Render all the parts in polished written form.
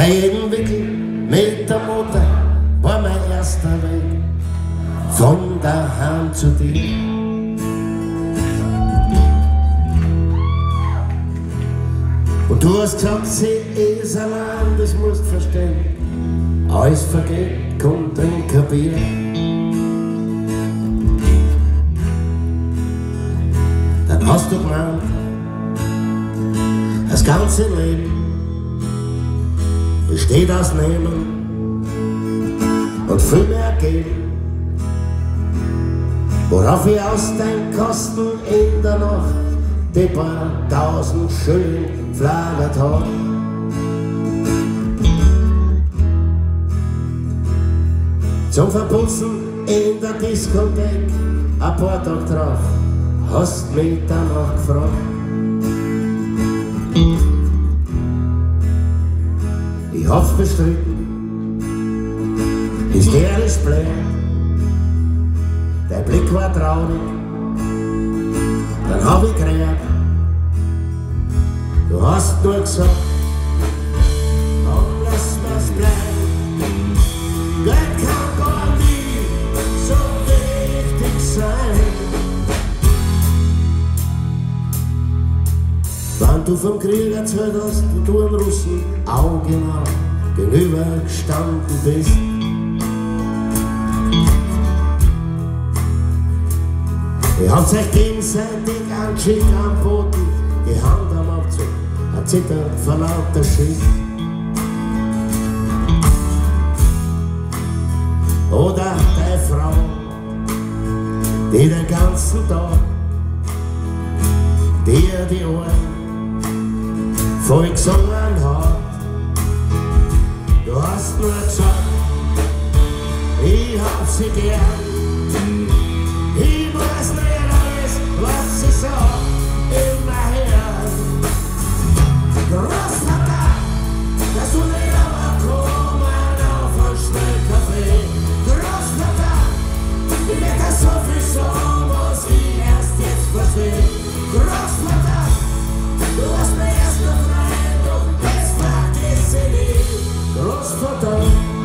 Bei jedem Wickel mit der Mutter war mein erster Weg von daheim zu dir. Und du hast gesagt, sie ist allein, das musst verstehen. Alles vergeht, komm, trink ein Bier. Dann hast du gemeint, das ganze Leben besteht aus Nehmen und viel mehr Geben. Worauf ich aus deinen Kosten in der Nacht die paar tausend Schilling flagert hab. Zum Verputzen in der Diskothek, ein paar Tage drauf, hast mich danach gefragt. Ich hab's bestritten, hysterisch bläh, dein Blick war traurig, dann hab ich geredet. Du hast nur gesagt, komm, lass was bleiben. Geld kann gar nie so wichtig sein. Wenn du vom Krieg erzählt hast, wie du im Russen augenau gegenüber gestanden bist. Ihr habt euch gegenseitig einen Schick angeboten, die Hand am Abzug, ein Zittern vor lauter Schiss. Oder deine Frau, die den ganzen Tag dir die Ohren voll gesungen hat. Du hast nur gesagt, ich hab sie gern. Ich weiß nicht alles, was sie sagt, immer her. Großvater, dass du nicht aber kommen auf einen Schnellkaffee. Großvater, ich werd das sowieso, was ich erst jetzt versteh. Großvater, du hast mir erst noch Freund und jetzt vergiss ich nicht. Großvater.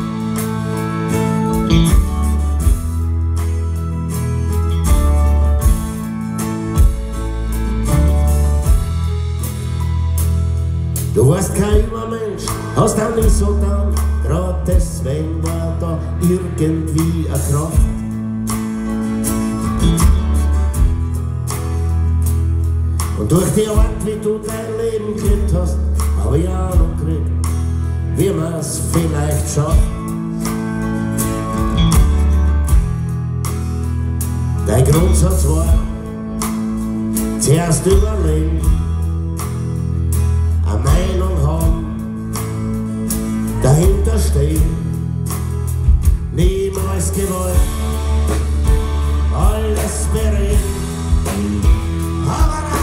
Du warst kein Übermensch, hast auch nicht so getan, grad deswegen war da irgendwie eine Kraft. Und durch die Art, wie du dein Leben gelebt hast, hab ich auch noch gekriegt, wie man's vielleicht schafft. Dein Grundsatz war, zuerst überlegen, eine Meinung haben, dahinter stehen, niemals gewollt, alles bereden, aber